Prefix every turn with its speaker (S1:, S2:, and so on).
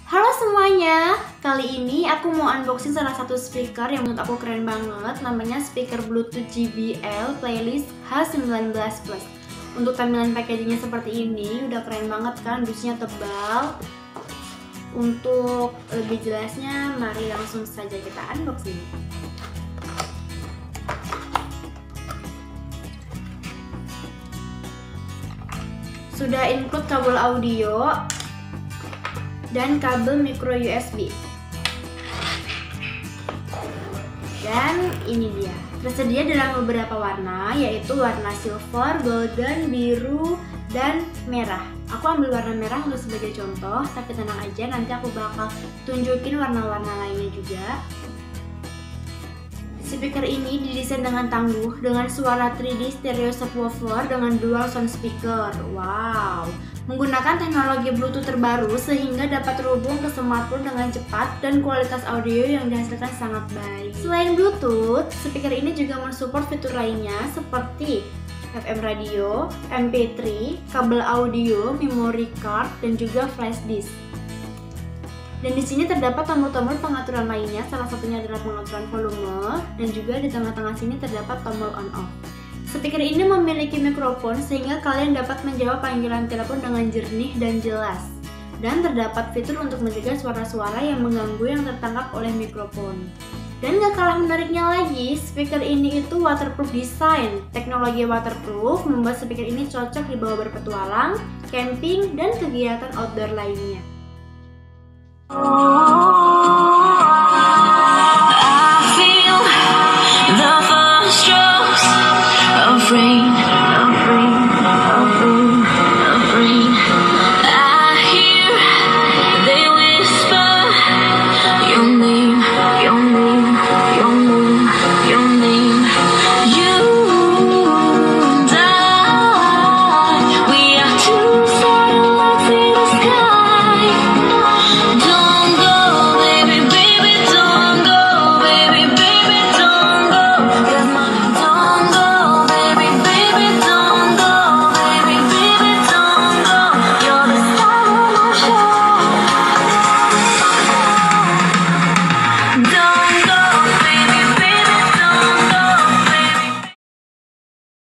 S1: Halo semuanya, kali ini aku mau unboxing salah satu speaker yang menurut aku keren banget. Namanya speaker Bluetooth JBL Playlist H19 Plus. Untuk tampilan packagingnya seperti ini, udah keren banget kan, dusnya tebal. Untuk lebih jelasnya, mari langsung saja kita unboxing. Sudah include kabel audio dan kabel micro USB. Dan ini dia, tersedia dalam beberapa warna, yaitu warna silver, golden, biru, dan merah. Aku ambil warna merah untuk sebagai contoh, tapi tenang aja, nanti aku bakal tunjukin warna-warna lainnya juga. Speaker ini didesain dengan tangguh, dengan suara 3D stereo subwoofer dengan dual sound speaker. Wow, menggunakan teknologi Bluetooth terbaru sehingga dapat terhubung ke smartphone dengan cepat dan kualitas audio yang dihasilkan sangat baik. Selain Bluetooth, speaker ini juga mensupport fitur lainnya seperti FM radio, MP3, kabel audio, memory card, dan juga flash disk. Dan di sini terdapat tombol-tombol pengaturan lainnya, salah satunya adalah pengaturan volume, dan juga di tengah-tengah sini terdapat tombol on-off. Speaker ini memiliki mikrofon sehingga kalian dapat menjawab panggilan telepon dengan jernih dan jelas. Dan terdapat fitur untuk mencegah suara-suara yang mengganggu yang tertangkap oleh mikrofon. Dan gak kalah menariknya lagi, speaker ini itu waterproof design. Teknologi waterproof membuat speaker ini cocok dibawa berpetualang, camping, dan kegiatan outdoor lainnya.
S2: I feel the first strokes of rain.